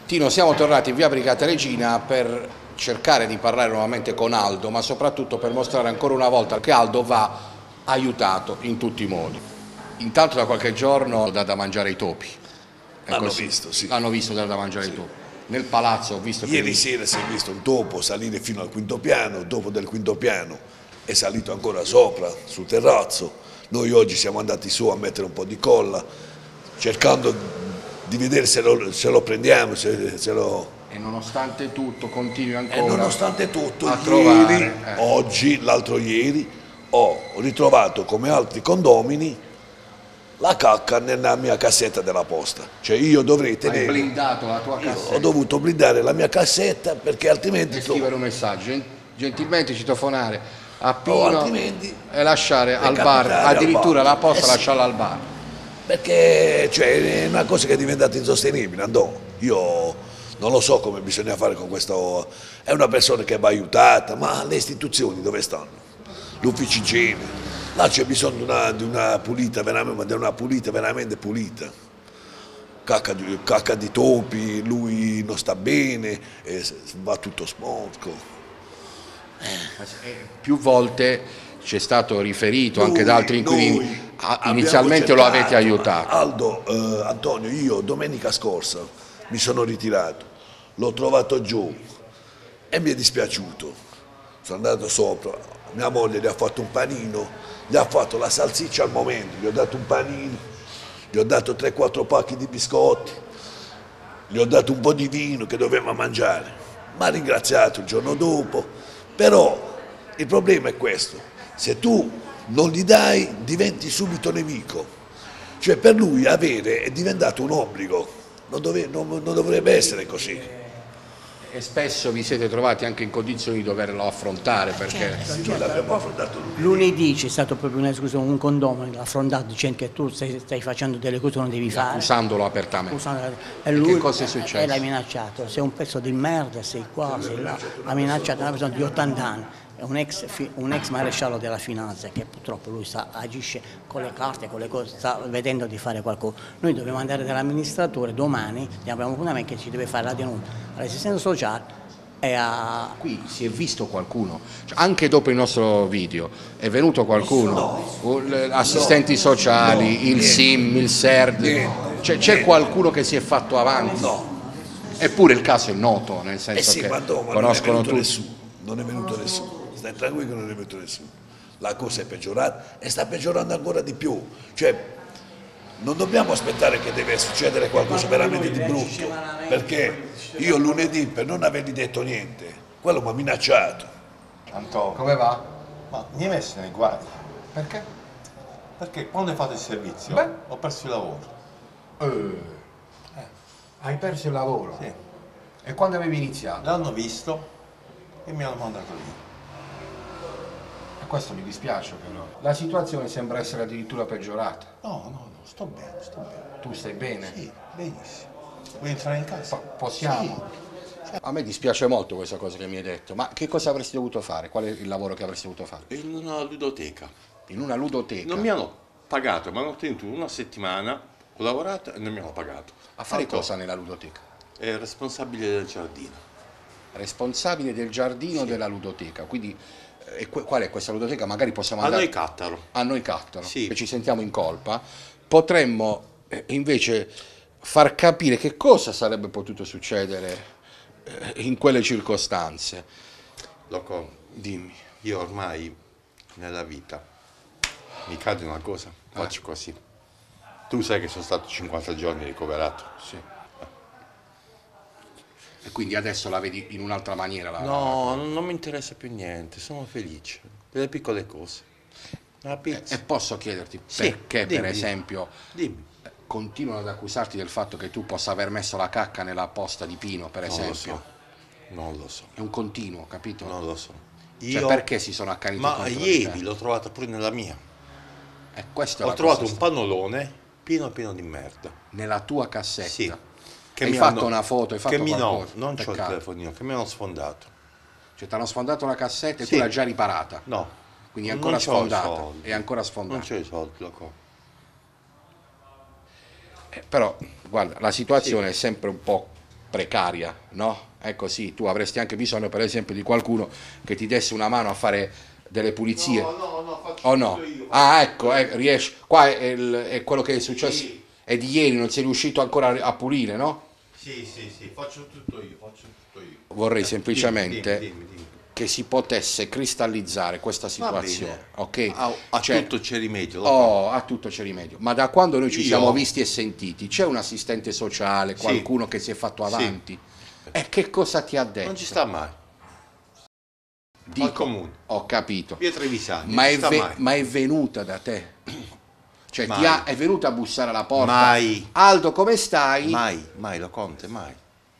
Tino, siamo tornati in via Brigata Regina per cercare di parlare nuovamente con Aldo, ma soprattutto per mostrare ancora una volta che Aldo va aiutato in tutti i modi. Intanto da qualche giorno dà da mangiare ai topi. L'hanno visto, sì. L'hanno visto dare da mangiare ai topi. Nel palazzo ho visto Ieri sera si è visto un topo salire fino al quinto piano, dopo del quinto piano è salito ancora sopra, sul terrazzo. Noi oggi siamo andati su a mettere un po' di colla, cercando di vedere se lo prendiamo, se lo... E nonostante tutto continui ancora nonostante tutto, a ieri, trovare... oggi, l'altro ieri, ho ritrovato come altri condomini la cacca nella mia cassetta della posta. Cioè io dovrei tenere... Hai blindato la tua cassetta? Ho dovuto blindare la mia cassetta perché altrimenti... E scrivere un messaggio, gentilmente citofonare a Pino e lasciare al bar, addirittura la posta lasciarla al bar. Perché cioè, è una cosa che è diventata insostenibile, Andò. Io non lo so come bisogna fare con questo, è una persona che va aiutata, ma le istituzioni dove stanno? L'ufficio igiene, là c'è bisogno di una pulita, veramente pulita. Cacca di topi, lui non sta bene, va tutto sporco. Più volte ci è stato riferito anche da altri inquilini, inizialmente lo avete aiutato. Aldo, Antonio, io domenica scorsa mi sono ritirato, l'ho trovato giù e mi è dispiaciuto. Sono andato sopra, mia moglie gli ha fatto un panino, gli ha fatto la salsiccia al momento, gli ho dato un panino, gli ho dato 3-4 pacchi di biscotti, gli ho dato un po' di vino che doveva mangiare. Mi ha ringraziato il giorno dopo, però il problema è questo. Se tu non gli dai, diventi subito nemico. Cioè per lui avere è diventato un obbligo, non dovrebbe essere così. E spesso vi siete trovati anche in condizioni di doverlo affrontare perché... Noi l'abbiamo affrontato lunedì c'è stato proprio un condominio, l'ha affrontato dicendo che tu stai facendo delle cose che non devi fare. Accusandolo apertamente. E lui, che cosa è successo? E l'ha minacciato, sei un pezzo di merda, sei qua, sei là. Ha minacciato una persona di 80 anni. È un ex maresciallo della finanza che purtroppo lui agisce con le carte, con le cose, sta vedendo di fare qualcosa. Noi dobbiamo andare dall'amministratore domani, abbiamo un appuntamento che ci deve fare la denuncia all'assistenza sociale e a... Qui si è visto qualcuno, cioè, anche dopo il nostro video è venuto qualcuno, assistenti sociali, il SIM, il SERD, c'è qualcuno che si è fatto avanti? No. Eppure il caso è noto, nel senso sì, che ma conoscono tutti. Non è venuto nessuno. Stai tranquillo che non è venuto nessuno. La cosa è peggiorata e sta peggiorando ancora di più. Cioè, non dobbiamo aspettare che deve succedere qualcosa veramente di brutto, perché io lunedì, per non avergli detto niente, quello mi ha minacciato. Antonio, Come va? ma mi hai messo nei guai? Perché? Perché quando hai fatto il servizio ho perso il lavoro. Hai perso il lavoro? Sì. E quando avevi iniziato? L'hanno visto e mi hanno mandato lì. E questo mi dispiace però. La situazione sembra essere addirittura peggiorata. No, sto bene, sto bene. Tu stai bene? Sì, benissimo. Vuoi entrare in casa? Possiamo? Sì. A me dispiace molto questa cosa che mi hai detto, ma che cosa avresti dovuto fare? Qual è il lavoro che avresti dovuto fare? In una ludoteca. In una ludoteca? Non mi hanno pagato, mi hanno tenuto una settimana, ho lavorato e non mi hanno pagato. A fare cosa nella ludoteca? È responsabile del giardino. Responsabile del giardino della ludoteca, quindi qual è questa ludoteca? Magari possiamo andare... A noi Cattaro. A noi Cattaro, Sì. che ci sentiamo in colpa. Potremmo invece far capire che cosa sarebbe potuto succedere in quelle circostanze. Loco, Dimmi. io ormai nella vita mi cade una cosa, faccio così. Tu sai che sono stato 50 giorni ricoverato. Sì. E quindi adesso la vedi in un'altra maniera? No, non mi interessa più niente, sono felice. Delle piccole cose. Una pizza. E posso chiederti Sì, perché, dimmi, per esempio, dimmi. continuano ad accusarti del fatto che tu possa aver messo la cacca nella posta di Pino, per esempio? Non lo so. È un continuo, capito? Non lo so. Cioè, perché si sono accaniti Ma contro di ieri te? l'ho trovata pure nella mia. Questa è Ho la trovato cosa un pannolone pieno di merda. nella tua cassetta. Sì. Che Hai mi fatto hanno- una foto, hai fatto che mi no, qualcosa? non c'ho il Peccato. telefonino, che mi hanno sfondato. Cioè ti hanno sfondato la cassetta e Sì. tu l'hai già riparata? No. Quindi è non ancora c'ho i sfondata. soldi. È ancora sfondata. Non c'ho i soldi, loco. Però, guarda, la situazione è sempre un po' precaria, no? È così, tu avresti anche bisogno per esempio di qualcuno che ti desse una mano a fare delle pulizie. No, faccio O no? tutto io. Ah, ecco, riesci. Qua è quello che è successo, Sì. è di ieri, non sei riuscito ancora a pulire, no? Sì, faccio tutto io. Vorrei semplicemente Dimmi. che si potesse cristallizzare questa situazione, ok? A Cioè, tutto c'è rimedio. lo fa. a tutto c'è rimedio. Ma da quando noi ci Io- siamo visti e sentiti, c'è un assistente sociale, Sì. qualcuno che si è fatto Sì. avanti? E che cosa ti ha detto? Non ci sta mai. Dico, al comune. ho capito. Via Trevisani. Ma non è, ci sta mai. ma è venuta da te? Cioè Mai. è venuta a bussare alla porta? Mai. Aldo, come stai? Mai, lo Conte, mai.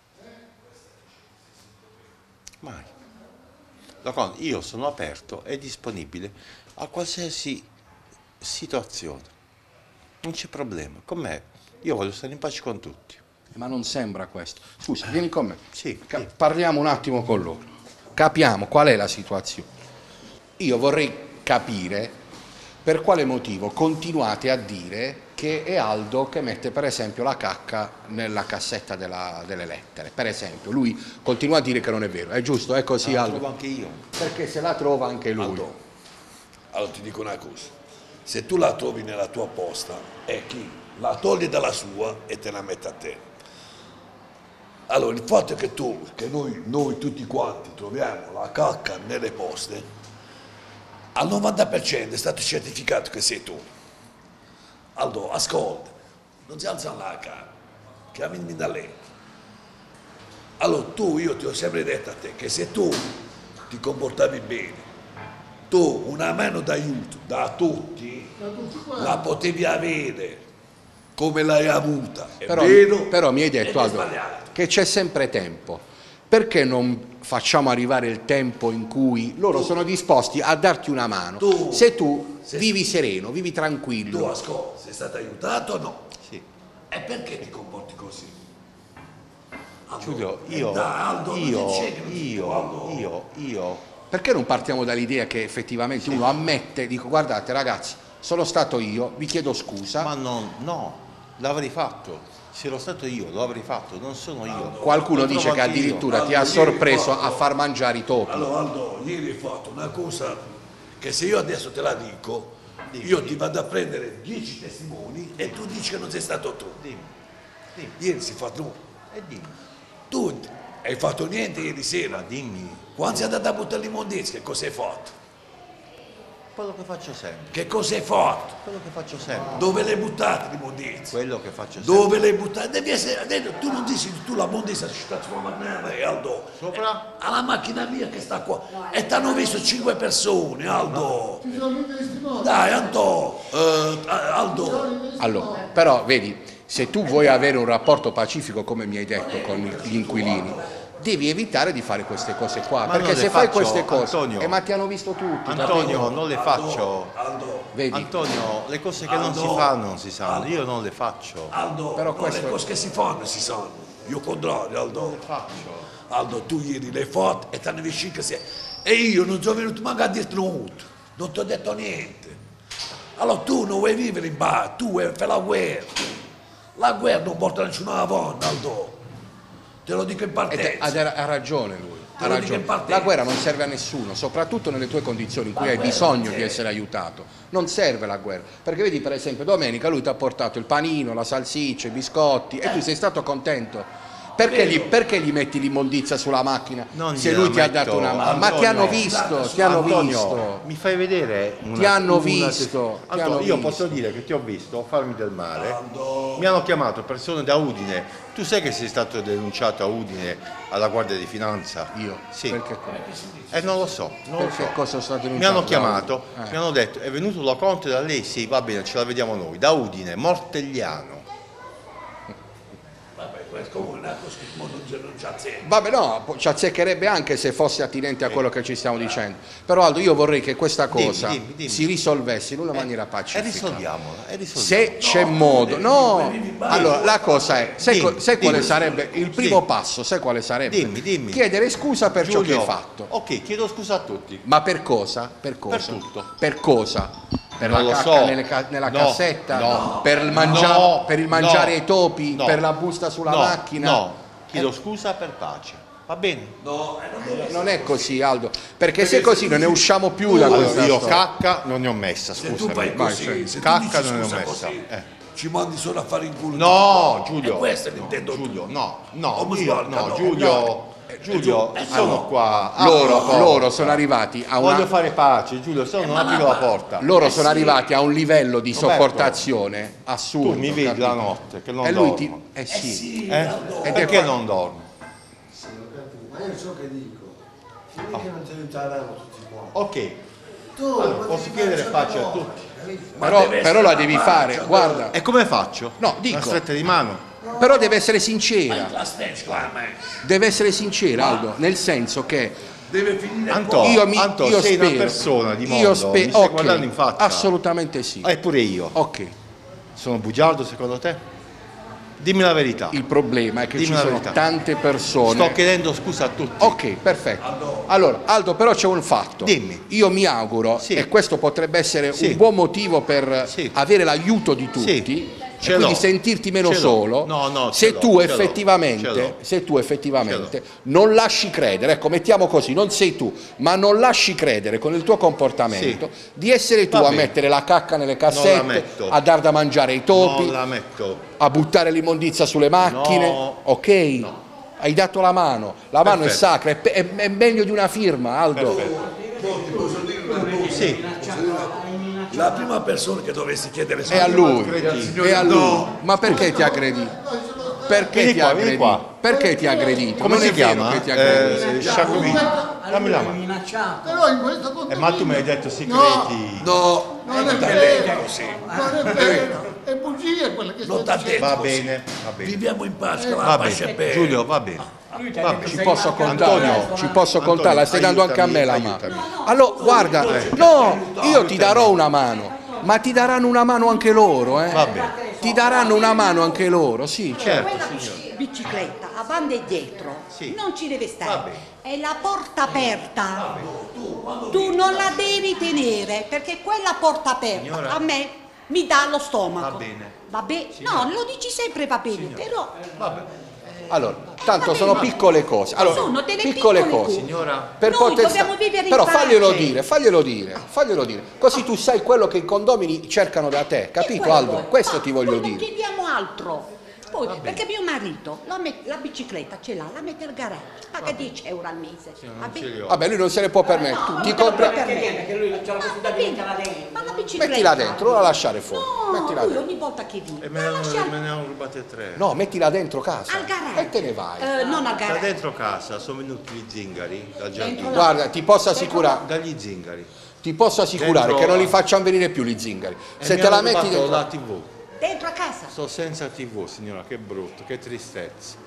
Lo Conte, io sono aperto e disponibile a qualsiasi situazione. Non c'è problema. Con me, io voglio stare in pace con tutti. Ma non sembra questo. Scusa, vieni con me. Sì. Parliamo un attimo con loro. Capiamo qual è la situazione. Io vorrei capire per quale motivo continuate a dire che è Aldo che mette per esempio la cacca nella cassetta delle lettere. Per esempio, lui continua a dire che non è vero. È giusto? È così, Lo Aldo? trovo anche io. Perché se la trova anche lui. Aldo, allora ti dico una cosa, se tu la trovi nella tua posta, è chi la toglie dalla sua e te la mette a te. Allora il fatto è che noi tutti quanti troviamo la cacca nelle poste, al 90% è stato certificato che sei tu. Aldo, ascolta, non si alza la cara, chiamami da lei. Allora io ti ho sempre detto a te che se tu ti comportavi bene, tu una mano d'aiuto da tutti la potevi avere come l'hai avuta, è vero? Però mi hai ed detto, è Aldo, sbagliato. che c'è sempre tempo. Perché non facciamo arrivare il tempo in cui loro sono disposti a darti una mano? Se tu vivi sereno, vivi Tu tranquillo. ascolta, sei stato aiutato o no? Sì. E perché ti comporti così? Aldo, Giulio, dai, Aldo, non ti cedi, Aldo. io. Perché non partiamo dall'idea che effettivamente uno ammette, dico guardate ragazzi, sono stato io, vi chiedo scusa. Ma no, l'avrei fatto. Se ero stato io, lo avrei fatto, non sono io. Qualcuno Lo dice trovo che anche io. addirittura ti ha Aldo, ieri sorpreso fatto- a far mangiare i topi. Allora Aldo, ieri hai fatto una cosa che se io adesso te la dico, io ti vado a prendere 10 testimoni e tu dici che non sei stato tu. Dimmi. Ieri si è fatto... E dimmi. Tu hai fatto niente ieri sera. Ma dimmi. Quando sei andato a buttare l'immondizia, che cosa hai fatto? Quello che faccio sempre. Che cosa hai fatto? Quello che faccio sempre. Dove l'hai buttata l'immondizia? Quello che faccio sempre. Dove l'hai buttata? Devi essere... tu non dici tu la immondizia ci sta sulla macchina, Aldo. Sopra? Alla macchina mia che sta qua. E ti hanno visto 5 persone, Aldo. Dai, Aldo. Allora, però vedi, se tu vuoi avere un rapporto pacifico, come mi hai detto, con gli inquilini, devi evitare di fare queste cose qua, Ma perché non se le fai faccio, queste cose, Antonio. ma ti hanno visto tutti, Antonio, capito? non le faccio. Aldo. Vedi? Antonio, le cose che non si Aldo. fanno non si sanno. Io non le faccio. Aldo, Però no, questo- le cose che si fanno si sanno. Io contrario, Aldo. Faccio. Aldo, tu ieri l'hai fatto e ti hanno vicino che sei... E io non sono venuto manco a dirti nulla. Non ti ho detto niente. Allora tu non vuoi vivere in bar, tu vuoi fare la guerra. La guerra non porta nessuno avanti, Aldo. Te lo dico in partenza. Ha ragione lui. Te Ha lo dico in ragione. partenza. La guerra non serve a nessuno, soprattutto nelle tue condizioni in cui hai guerra bisogno non di serve. essere aiutato. Non serve la guerra. Perché vedi, per esempio, domenica lui ti ha portato il panino, la salsiccia, i biscotti e tu sei stato contento. Perché gli metti l'immondizia sulla macchina Non se gliela lui ti ha metto, dato una mano? Ma ti Antonio. hanno visto, ti hanno Antonio, visto. mi fai vedere Ti hanno visto, ti Antonio, hanno io visto. posso dire che ti ho visto farmi del male. Mi hanno chiamato persone da Udine. Tu sai che sei stato denunciato a Udine alla Guardia di Finanza? Io? Sì. Perché? Non lo so, non lo Perché so. cosa sono stato Mi denunciato? hanno chiamato, mi hanno detto, è venuto la Conte da lei? Sì, va bene, ce la vediamo noi. Da Udine, Mortegliano. Vabbè, questo è una cosa che non c'ha senso. Vabbè, no, ci azzeccherebbe anche se fosse attinente a quello che ci stiamo dicendo. Però Aldo, io vorrei che questa cosa dimmi. si risolvesse in una maniera pacifica. E risolviamola, Se c'è modo, no, allora la cosa è, sai quale dimmi. sarebbe il primo passo? Sai quale sarebbe? Dimmi. Chiedere scusa per ciò che Giulio, hai fatto. Ok, chiedo scusa a tutti. Ma per cosa? Per cosa? Per tutto. Per cosa? Per Non la lo cacca so. nella No, cassetta? no, per il no, mangiare i topi? no, Per la busta sulla no, macchina? no, chiedo scusa per pace. Va bene? Non è così, Aldo, perché se così non ne usciamo più da Allora, questa io storia. cacca non ne ho messa, Se tu scusami. fai così, se tu Cacca dici non ne ho scusa messa. così, ci mandi solo a fare in culo. No, Giulio. E questo l'intendo Giulio, tu. no, O mi io, sbaglio, no, no. Giulio, sono qua. Loro sono arrivati a Voglio una... fare pace, Giulio, se no non apri la porta. Loro sono arrivati a un livello di Roberto, sopportazione assurdo. Tu mi vedi capito? la notte che non E lui dormo. ti... Eh sì. Eh? Ed è Perché qua- non dormo? Ma io so che dico, figli che non ti aiuteranno tutti quanti. Ok, allora, posso chiedere pace a tutti. Però la devi fare, guarda. E come faccio? No, dico. Una stretta di mano. Però deve essere sincera. Deve essere sincera, Aldo, nel senso che Deve finire Antonio, io sei spero, una persona di mondo, io mi stai ok, guardando in faccia. assolutamente sì. Eppure io. Ok, Sono bugiardo secondo te? Dimmi la verità. il problema è che Dimmi ci la sono verità. tante persone. Sto chiedendo scusa a tutti. Ok, perfetto. Allora, Aldo, però c'è un fatto. Dimmi. Io mi auguro, Sì. e questo potrebbe essere Sì. un buon motivo per Sì. avere l'aiuto di tutti, Sì. e Ce quindi l'ho. sentirti meno Ce l'ho. solo, No, se ce l'ho, tu ce l'ho, effettivamente, ce l'ho. se tu effettivamente non lasci credere, ecco, mettiamo così, non sei tu, ma non lasci credere con il tuo comportamento di essere tu Va a bene. mettere la cacca nelle cassette, metto. a dar da mangiare ai topi, Non la metto. a buttare l'immondizia sulle macchine, No. ok? Hai dato la mano è Perfetto. sacra, è meglio di una firma, Aldo. Sì. la prima persona che dovresti chiedere È a lui, Signore, è a lui. no. Ma perché ti aggredi? Perché Vieni ti qua, ha vieni aggredito? qua. Perché ti ha aggredito? Come Non si è vero chiama? che ti ha aggredito. Sciacquovini. Dammi la mano. minacciato. Però in questo contesto Ma tu mi hai detto segreti. No, non è da vero, lei così. non è vero, è bugia quella che Non stai t'ha dicendo. detto Va così. bene, va bene. Viviamo in pace, che la Va pace è bene. bene. Giulio, va bene. Va bene. Ci posso contare, Antonio, ci posso contare, la stai dando anche a me la mano. aiutami. Allora, guarda, no, io ti darò una mano, ma ti daranno una mano anche loro, eh? Va bene. Ti daranno una mano anche loro, sì. Certo, Quella signore. bicicletta avanti e dietro Sì. non ci deve Va stare, bene. è la porta aperta, tu non la devi tenere perché quella porta aperta Signora. a me mi dà lo stomaco. Va bene. Va bene? No, lo dici sempre va bene, però Allora, tanto sono piccole cose. Allora, sono delle piccole piccole cose. Signora, Per Noi poter dobbiamo sta- vivere in Però pace. faglielo dire. Così tu sai quello che i condomini cercano da te, capito quello Aldo? vuoi? Questo ti voglio Poi non dire. chiediamo altro. Poi, perché mio marito la bicicletta ce l'ha, la mette al garage, paga 10 euro al mese. Va ce li bene? ho. Vabbè, lui non se ne può permettere. No, Ti non te lo compra... puoi permettere. Perché lui c'ha la possibilità di metterla dentro. Ma la bicicletta. Mettila dentro, non la lasciare fuori. No, Mettila lui dentro. ogni volta che viene. e me ne hanno rubate 3. No, mettila dentro casa. Al garage. E te ne vai. Non al Da garage. dentro casa sono venuti gli zingari dal giardino. Guarda, ti posso assicurare Dagli zingari. che non li facciamo venire più gli zingari. Se te la metti dentro... la TV. Dentro a casa. Sto senza TV, signora, che brutto, che tristezza.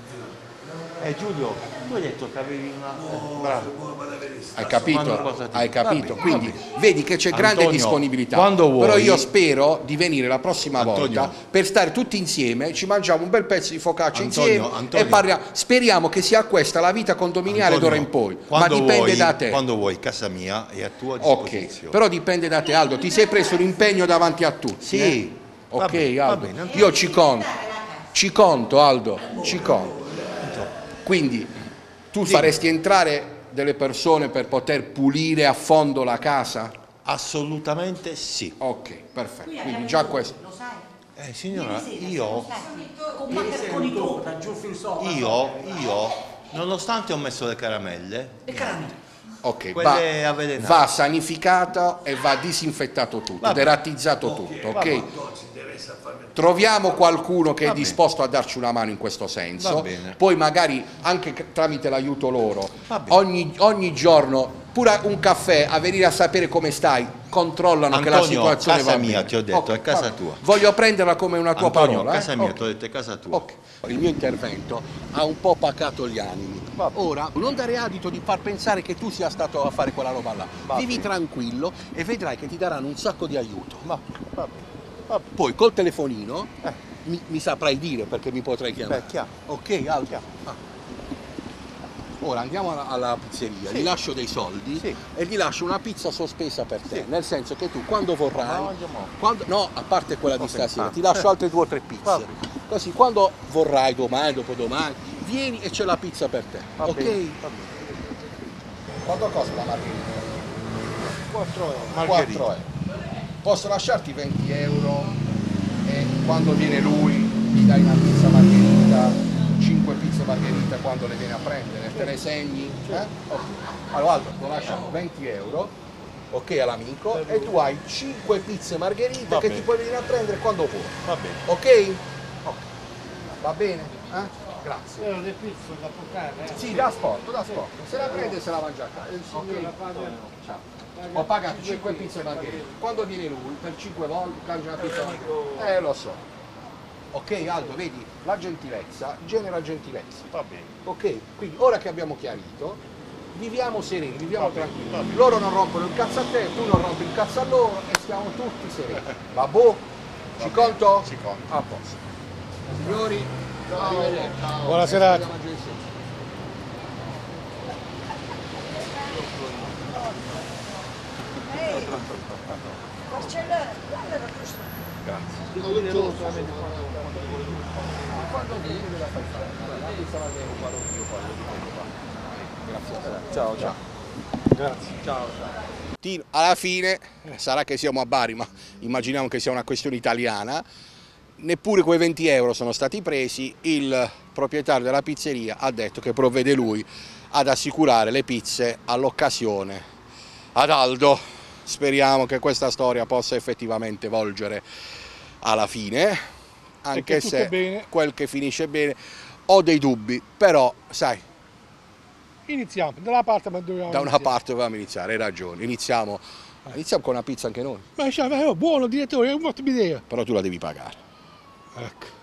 Giulio, tu hai detto che avevi una... bravo. Hai capito? Quando- Hai capito? Va bene, Quindi va bene. vedi che c'è grande Antonio, disponibilità. quando vuoi- Però io spero di venire la prossima Antonio. volta per stare tutti insieme, ci mangiamo un bel pezzo di focaccia Antonio, insieme Antonio. e parliamo. Speriamo che sia questa la vita condominiale d'ora in poi. Ma Quando dipende vuoi- da te. Quando vuoi, casa mia è a tua Ok, disposizione. però dipende da te, Aldo. Ti sei preso l'impegno davanti a tutti. Sì. eh? Va Ok, bene, va Aldo. bene, Antonio. Io ci conto. Ci conto, Aldo. Ci conto. Quindi tu faresti entrare delle persone per poter pulire a fondo la casa? Assolutamente sì. Ok, perfetto. Quindi già questo. Lo sai? Signora, io, Combattere con i tuoi. Da giù fin sopra. nonostante ho messo le caramelle, Le caramelle. Ok, Quelle avvelenate. va sanificato e va disinfettato tutto, Va bene. derattizzato tutto, va ok? bene. Troviamo qualcuno che è Va bene. disposto a darci una mano in questo senso, Va bene. poi magari anche tramite l'aiuto loro, Va bene. ogni giorno, pure un caffè, a venire a sapere come stai, controllano che la Antonio, situazione casa va mia, bene. ti ho detto, Ok, è casa va bene. tua. Voglio prenderla come una tua Antonio, parola. casa mia, Ok. ti ho detto è casa tua. Ok. Il mio intervento ha un po' pacato gli animi. Ora non dare adito di far pensare che tu sia stato a fare quella roba là. Vivi tranquillo e vedrai che ti daranno un sacco di aiuto. Poi col telefonino mi saprai dire perché mi potrai chiamare. Beh, chiaro. Ok, Aldo. Ora andiamo alla pizzeria, gli lascio dei soldi Sì. e gli lascio una pizza sospesa per te, nel senso che tu quando vorrai, No, no, a parte quella di Ok, stasera, ah, ti lascio altre 2 o 3 pizze, così quando vorrai domani, dopodomani, vieni e c'è la pizza per te, Va ok? bene, va bene. Quanto costa la margherita? 4 euro. 4 euro. Posso lasciarti 20 euro e quando viene lui gli dai una pizza margherita, 5 pizze margherita quando le viene a prendere, te le segni? Ok. Allora Aldo, ti lasciamo 20 euro, ok, all'amico, e tu hai 5 pizze margherita Va che bene. ti puoi venire a prendere quando vuoi, Va bene. ok? Ok. Va bene? Grazie. le pizze da portare, Sì, da sport, se la prende e se la mangia a casa. Ok? Ciao. Ho pagato 5 pizze margherita. Quando viene lui, per 5 volte cambia una pizza margherita. Lo so. Ok Aldo, vedi, la gentilezza genera gentilezza. Va bene. Ok? Quindi ora che abbiamo chiarito, viviamo sereni, viviamo Va bene, tranquilli. va bene. Loro non rompono il cazzo a te, tu non rompi il cazzo a loro e stiamo tutti sereni. Va boh? Ci conto? Ci conto. A posto. Signori, arrivederci. Buona serata. Ciao, ciao. Grazie. Ciao. Alla fine, sarà che siamo a Bari, ma immaginiamo che sia una questione italiana, neppure quei 20 euro sono stati presi, il proprietario della pizzeria ha detto che provvede lui ad assicurare le pizze all'occasione ad Aldo. Speriamo che questa storia possa effettivamente volgere alla fine, anche se bene. quel che finisce bene ho dei dubbi, però sai, Iniziamo, dalla parte ma dobbiamo da una iniziare. parte dobbiamo iniziare, hai ragione, iniziamo con una pizza anche noi, Ma buono direttore, è un'ottima idea. però tu la devi pagare. Ecco.